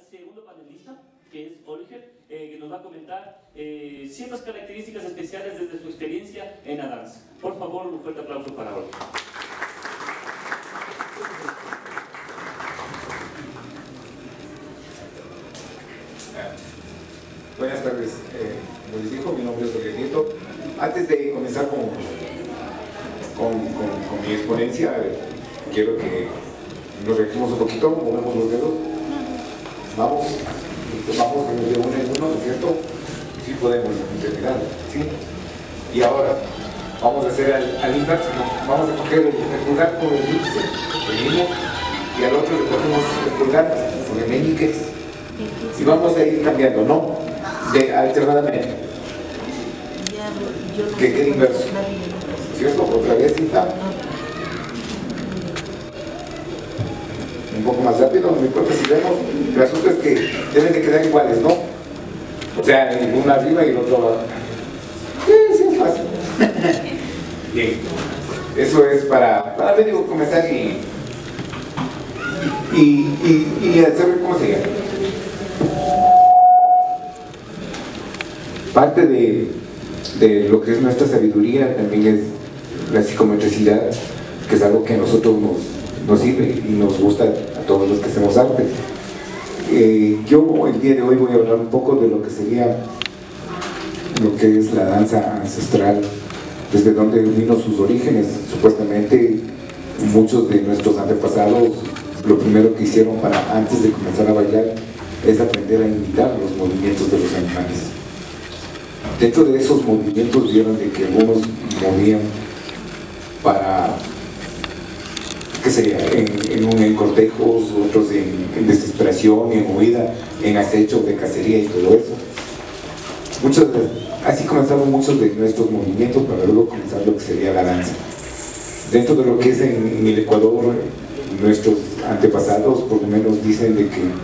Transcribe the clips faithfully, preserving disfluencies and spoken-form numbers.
segundo panelista, que es Oliger, eh, que nos va a comentar eh, ciertas características especiales desde su experiencia en la danza. Por favor, un fuerte aplauso para Oliger. Buenas tardes, eh, como les dijo, mi nombre es Oliger Nieto. Antes de comenzar con, con, con, con mi exponencia, eh, quiero que nos relajemos un poquito, movemos los dedos, vamos, vamos de uno en uno, ¿no es cierto? Sí podemos terminar, ¿sí? Y ahora vamos a hacer al, al inverso, ¿no? Vamos a coger el, el pulgar con el índice, venimos, y al otro le cogemos el pulgar con el meñique, y vamos a ir cambiando, ¿no? De alternadamente, que quede inverso, ¿cierto? Otra vez, cita. Un poco más rápido, no importa si vemos, el asunto es que deben de quedar iguales, ¿no? O sea, uno arriba y el otro abajo. Sí, sí, es fácil. Bien, eso es para, para medio comenzar y, y, y, y hacer, ¿cómo se llama? Parte de, de lo que es nuestra sabiduría también es la psicometricidad, que es algo que a nosotros nos, nos sirve y nos gusta a todos los que hacemos arte. Eh, yo el día de hoy voy a hablar un poco de lo que sería lo que es la danza ancestral, desde donde vino sus orígenes. Supuestamente muchos de nuestros antepasados lo primero que hicieron para antes de comenzar a bailar es aprender a imitar los movimientos de los animales. Dentro de esos movimientos vieron de que algunos movían para, ¿qué sería? En, en, en cortejos, otros en, en desesperación, en huida, en acecho de cacería y todo eso. Muchos de, así comenzaron muchos de nuestros movimientos para luego comenzar lo que sería la danza. Dentro de lo que es en, en el Ecuador, nuestros antepasados por lo menos dicen de que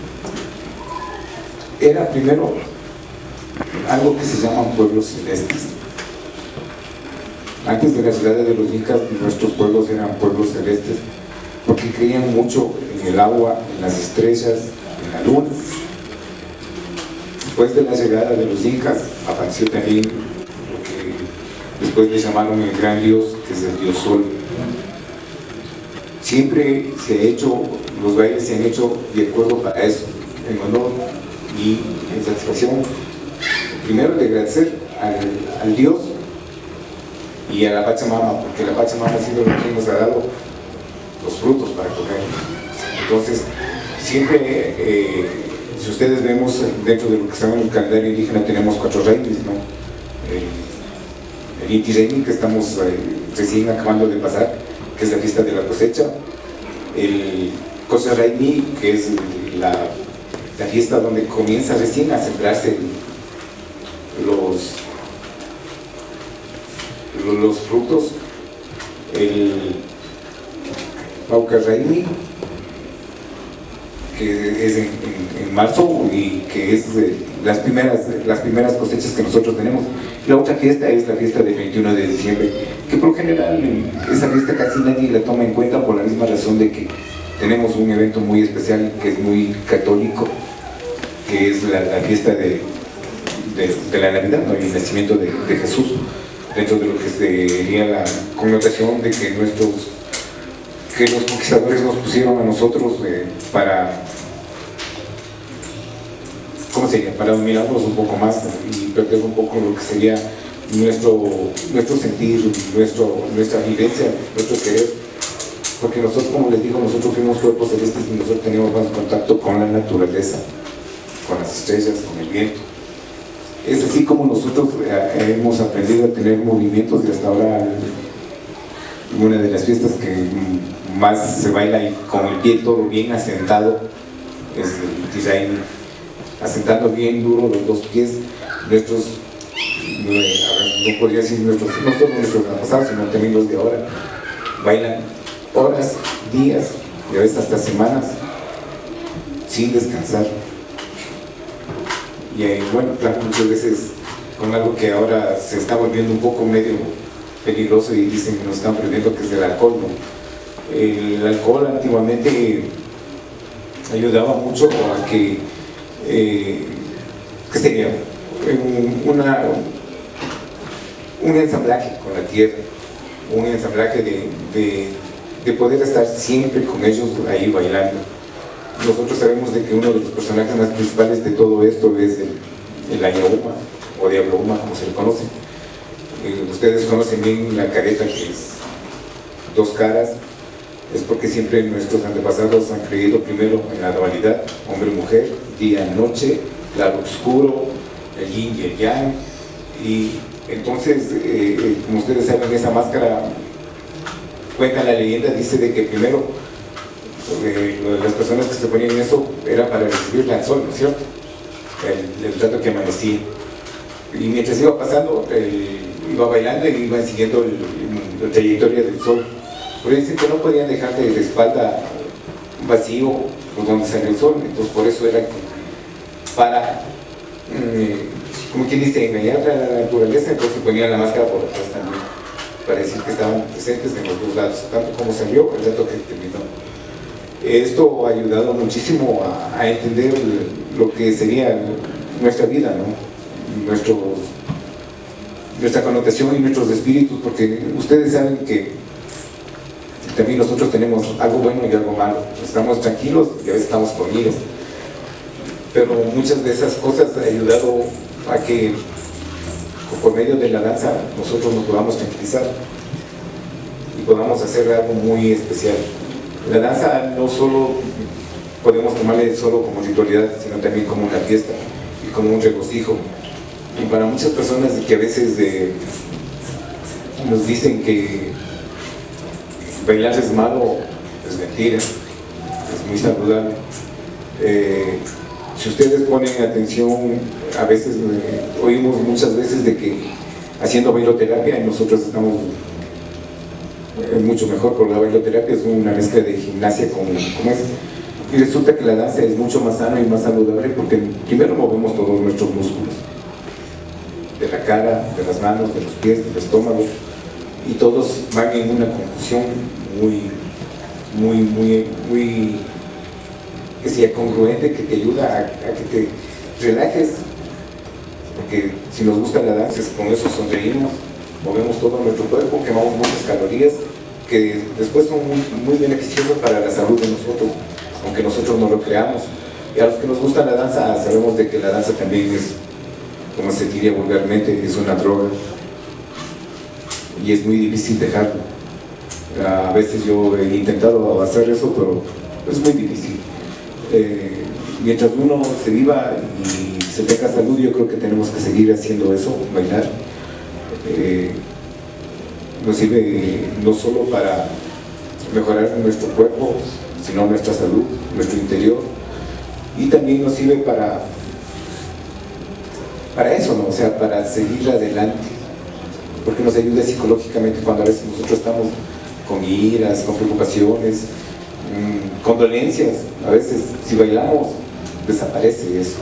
era primero algo que se llaman pueblos celestes. Antes de la llegada de los incas, nuestros pueblos eran pueblos celestes porque creían mucho en el agua, en las estrellas, en la luna. Después de la llegada de los incas apareció también lo que después le llamaron el gran dios, que es el dios sol. Siempre se ha hecho, los bailes se han hecho de acuerdo para eso, en honor y en satisfacción, primero de agradecer al, al dios y a la Pachamama, porque la Pachamama ha sido lo que nos ha dado los frutos para comer. Entonces, siempre, eh, si ustedes vemos dentro de lo que se llama el calendario indígena, tenemos cuatro reinis, ¿no? El, el Inti Raymi, que estamos eh, recién acabando de pasar, que es la fiesta de la cosecha. El Kosa Raymi, que es la, la fiesta donde comienza recién a sembrarse los los frutos. El Pauca Raymi, que es en, en, en marzo y que es eh, las primeras las primeras cosechas que nosotros tenemos. La otra fiesta es la fiesta del veintiuno de diciembre, que por lo general esa fiesta casi nadie la toma en cuenta por la misma razón de que tenemos un evento muy especial que es muy católico, que es la, la fiesta de De, de la Navidad, ¿no? El nacimiento de, de Jesús, dentro de lo que sería la connotación de que nuestros que los conquistadores nos pusieron a nosotros eh, para ¿cómo sería? Para dominarnos un poco más, ¿no? Y perder un poco lo que sería nuestro, nuestro sentir, nuestro, nuestra vivencia, nuestro querer, porque nosotros, como les digo, nosotros fuimos cuerpos celestes y nosotros teníamos más contacto con la naturaleza, con las estrellas, con el viento. Es así como nosotros eh, hemos aprendido a tener movimientos, y hasta ahora una de las fiestas que más se baila y con el pie todo bien asentado es el Inti Raymi, asentando bien duro los dos pies. Nuestros, eh, no podría decir nuestros, no solo nuestros antepasados, sino también los de ahora, bailan horas, días y a veces hasta semanas sin descansar. Y eh, bueno, claro, muchas veces con algo que ahora se está volviendo un poco medio peligroso y dicen que nos están aprendiendo, que es el alcohol, ¿no? El alcohol antiguamente ayudaba mucho a que, eh, ¿qué sería? Un, una, un ensamblaje con la tierra, un ensamblaje de, de, de poder estar siempre con ellos ahí bailando. Nosotros sabemos de que uno de los personajes más principales de todo esto es el, el Año Uma, o Diablo Uma, como se le conoce. Eh, ustedes conocen bien la careta, que es dos caras. Es porque siempre nuestros antepasados han creído primero en la dualidad, hombre-mujer, día-noche, claro-oscuro, el yin y el yang. Y entonces, eh, como ustedes saben, esa máscara, cuenta la leyenda, dice de que primero eh, las personas que se ponían eso era para recibir al sol, ¿no es cierto? El, el rato que amanecía. Y mientras iba pasando, eh, iba bailando y iban siguiendo el, la trayectoria del sol. Pero dicen que no podían dejar de, de espalda vacío por donde sale el sol, entonces por eso era que para, eh, como quien dice, engañar a la naturaleza, entonces ponían la máscara por atrás también, para decir que estaban presentes en los dos lados, tanto como salió, el rato que terminó. Esto ha ayudado muchísimo a, a entender lo que sería nuestra vida, ¿no? Nuestros, nuestra connotación y nuestros espíritus, porque ustedes saben que también nosotros tenemos algo bueno y algo malo. Estamos tranquilos y a veces estamos conmidos. Pero muchas de esas cosas han ayudado a que por medio de la danza nosotros nos podamos tranquilizar y podamos hacer algo muy especial. La danza no solo podemos tomarle solo como ritualidad, sino también como una fiesta y como un regocijo. Y para muchas personas que a veces de, nos dicen que bailar es malo, es mentira, es muy saludable. Eh, si ustedes ponen atención, a veces eh, oímos muchas veces de que haciendo bailoterapia nosotros estamos eh, mucho mejor, porque la bailoterapia es una mezcla de gimnasia con, con eso. Y resulta que la danza es mucho más sana y más saludable porque primero movemos todos nuestros músculos, de la cara, de las manos, de los pies, del estómago, y todos van en una conjunción muy, muy, muy, muy, que sea congruente, que te ayuda a, a que te relajes, porque si nos gusta la danza, con eso sonreímos, movemos todo nuestro cuerpo, quemamos muchas calorías, que después son muy, muy beneficiosas para la salud de nosotros, aunque nosotros no lo creamos. Y a los que nos gusta la danza, sabemos de que la danza también es, como se diría vulgarmente, es una droga. Y es muy difícil dejarlo. A veces yo he intentado hacer eso, pero es muy difícil. Eh, mientras uno se viva y se tenga salud, yo creo que tenemos que seguir haciendo eso, bailar. Eh, nos sirve no solo para mejorar nuestro cuerpo, sino nuestra salud, nuestro interior. Y también nos sirve para, para eso, ¿no? O sea, para seguir adelante. Porque nos ayuda psicológicamente cuando a veces nosotros estamos con iras, con preocupaciones, mmm, con dolencias. A veces si bailamos desaparece eso.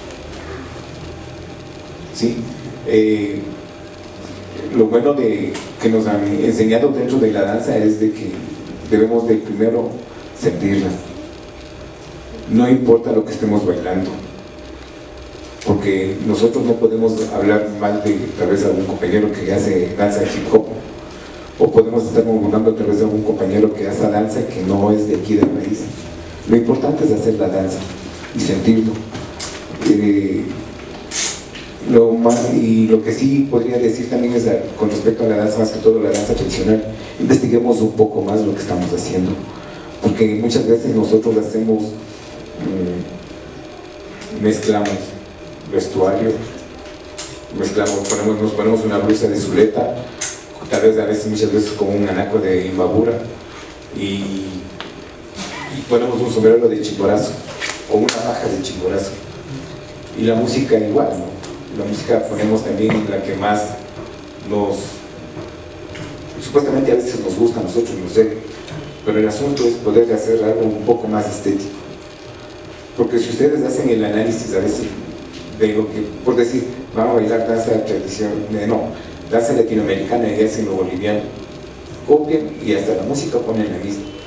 ¿Sí? Eh, lo bueno de, que nos han enseñado dentro de la danza es de que debemos de primero sentirla. No importa lo que estemos bailando, porque nosotros no podemos hablar mal de tal vez algún compañero que hace danza hip hop, o podemos estar murmurando tal vez de algún compañero que hace danza que no es de aquí del país. Lo importante es hacer la danza y sentirlo. Eh, lo más, y lo que sí podría decir también es, con respecto a la danza, más que todo la danza tradicional, investiguemos un poco más lo que estamos haciendo, porque muchas veces nosotros hacemos, eh, mezclamos vestuario, mezclamos, ponemos, nos ponemos una blusa de zuleta, tal vez a veces, muchas veces con un anaco de imbabura, y, y ponemos un sombrero de chimborazo o una faja de chimborazo, y la música igual, ¿no? La música ponemos también la que más nos, supuestamente a veces nos gusta a nosotros, nos llega, pero el asunto es poder hacer algo un poco más estético, porque si ustedes hacen el análisis a veces de lo que, por decir, vamos a bailar danza tradicional, no, danza latinoamericana y hacen lo boliviano, copian y hasta la música ponen la misma,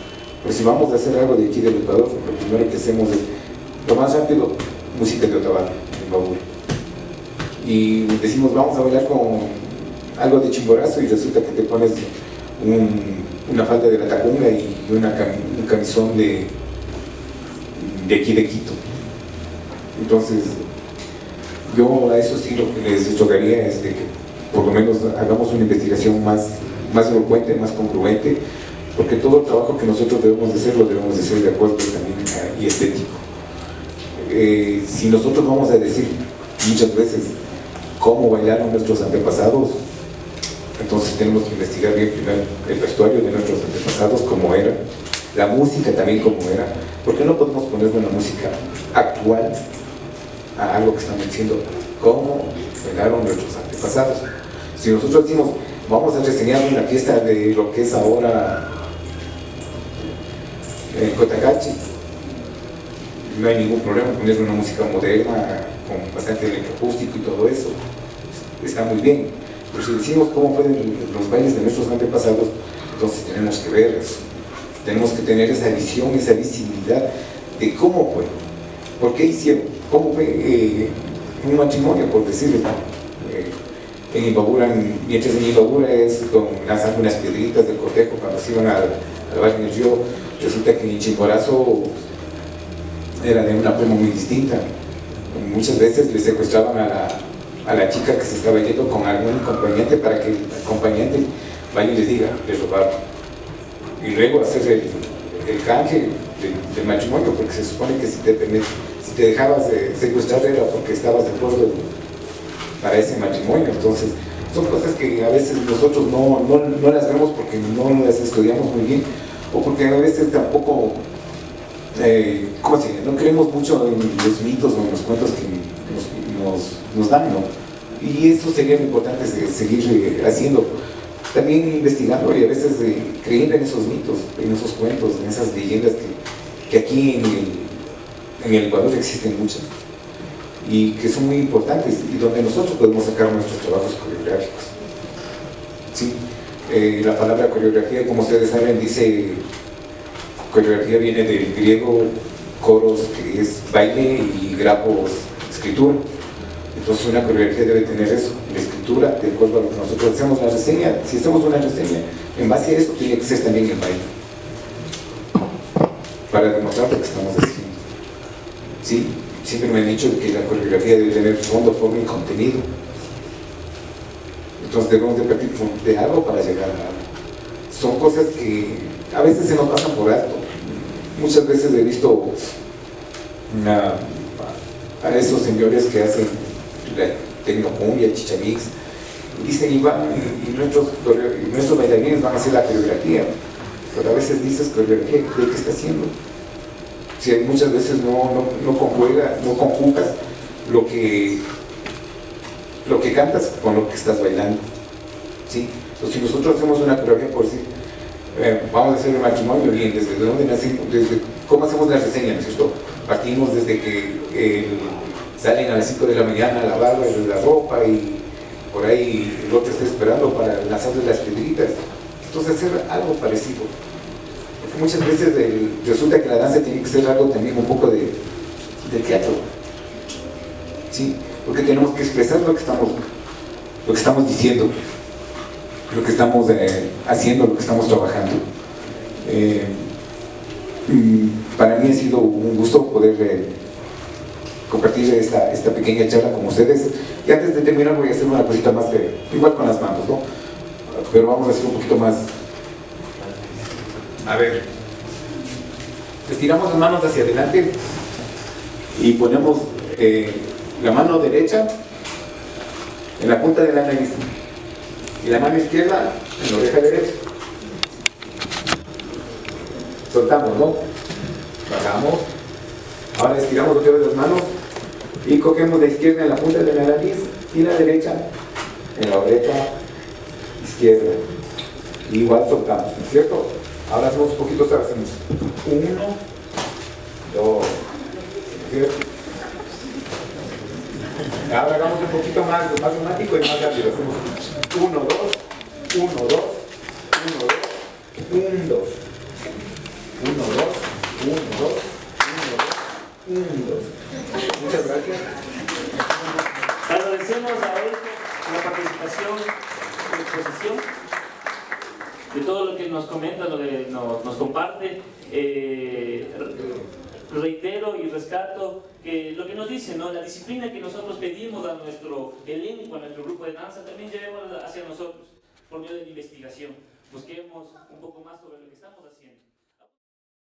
Pues si vamos a hacer algo de aquí del Ecuador, lo primero que hacemos es, lo más rápido, música de Otavalo, en Imbabura. Y decimos, vamos a bailar con algo de Chimborazo, y resulta que te pones un, una falda de la Tacunga y una, un camisón de, de aquí de Quito. Entonces, yo a eso sí lo que les rogaría es de que por lo menos hagamos una investigación más, más elocuente, más congruente, porque todo el trabajo que nosotros debemos de hacer lo debemos de hacer de acuerdo también a, y estético. Eh, si nosotros vamos a decir muchas veces cómo bailaron nuestros antepasados, entonces tenemos que investigar bien primero el vestuario de nuestros antepasados, cómo era, la música también cómo era, porque no podemos poner una música actual a algo que estamos diciendo, cómo bailaron nuestros antepasados. Si nosotros decimos, vamos a reseñar una fiesta de lo que es ahora el Cotacachi, no hay ningún problema poner una música moderna con bastante electroacústico y todo eso, está muy bien. Pero si decimos cómo fueron los bailes de nuestros antepasados, entonces tenemos que ver eso, tenemos que tener esa visión, esa visibilidad de cómo fue, por qué hicieron, cómo fue eh, un matrimonio, por decirlo. Eh, en Imbabura, mientras en Imbabura es con lanzando unas piedritas del cortejo cuando se iban al, al barrio del río, resulta que en Chimborazo era de una forma muy distinta. Muchas veces le secuestraban a la, a la chica que se estaba yendo con algún acompañante para que el acompañante vaya y les diga, les robaron. Y luego hacer el, el canje del, del matrimonio, porque se supone que si te, si te dejabas de secuestrar era porque estabas de acuerdo para ese matrimonio. Entonces, son cosas que a veces nosotros no, no, no las vemos porque no las estudiamos muy bien, o porque a veces tampoco, eh, ¿cómo se llama? No creemos mucho en los mitos o en los cuentos que nos, nos, nos dan, ¿no? Y eso sería muy importante seguir haciendo, también investigando y a veces eh, creyendo en esos mitos, en esos cuentos, en esas leyendas que, que aquí en el, en el Ecuador existen muchas y que son muy importantes y donde nosotros podemos sacar nuestros trabajos coreográficos. ¿Sí? Eh, la palabra coreografía, como ustedes saben, dice, coreografía viene del griego coros, que es baile, y grafos, escritura. Entonces una coreografía debe tener eso, la escritura, de acuerdo a lo que nosotros hacemos la reseña. Si hacemos una reseña, en base a eso tiene que ser también el baile, para demostrar lo que estamos haciendo. ¿Sí? Siempre me han dicho que la coreografía debe tener fondo, forma y contenido. Entonces debemos de partir de algo para llegar a algo. Son cosas que a veces se nos pasan por alto. Muchas veces he visto una, a esos señores que hacen la tecnocumbia, chichamix, dicen y, van, y, y, nuestros, y nuestros bailarines van a hacer la coreografía, pero a veces dices coreografía, ¿de qué está haciendo? Si muchas veces no, no, no, conjuga, no conjugas lo que, lo que cantas con lo que estás bailando, ¿sí? Entonces, si nosotros hacemos una coreografía, por decir, eh, vamos a hacer el matrimonio, bien, desde dónde nacimos, desde cómo hacemos la reseña, ¿no es cierto? Partimos desde que el, salen a las cinco de la mañana a lavar la ropa y por ahí el otro está esperando para lanzarle las piedritas. Entonces, hacer algo parecido. Porque muchas veces el, resulta que la danza tiene que ser algo también un poco de, de teatro, ¿sí? Porque tenemos que expresar lo que estamos, lo que estamos diciendo, lo que estamos eh, haciendo, lo que estamos trabajando. Eh, para mí ha sido un gusto poder eh, compartir esta, esta pequeña charla con ustedes. Y antes de terminar voy a hacer una cosita más, de, igual con las manos, ¿no? Pero vamos a hacer un poquito más. A ver, estiramos las manos hacia adelante y ponemos eh, la mano derecha en la punta de la nariz y la mano izquierda en la oreja derecha. Soltamos, ¿no? Bajamos. Ahora estiramos otra vez las manos y cogemos la izquierda en la punta de la nariz y la derecha en la oreja izquierda. Y igual soltamos, ¿no es cierto? Ahora hacemos un poquito, ahora hacemos uno, dos, ¿cierto? Ahora hagamos un poquito más, más dramático y más rápido. Hacemos uno, dos, uno, dos, uno, dos, un, dos, uno, Un, dos. Muchas gracias. Agradecemos a Olge la participación, la exposición, de todo lo que nos comenta, lo que nos, nos comparte. Eh, reitero y rescato que lo que nos dice, ¿no? La disciplina que nosotros pedimos a nuestro elenco, a nuestro grupo de danza, también llevemos hacia nosotros, por medio de la investigación. Busquemos un poco más sobre lo que estamos haciendo.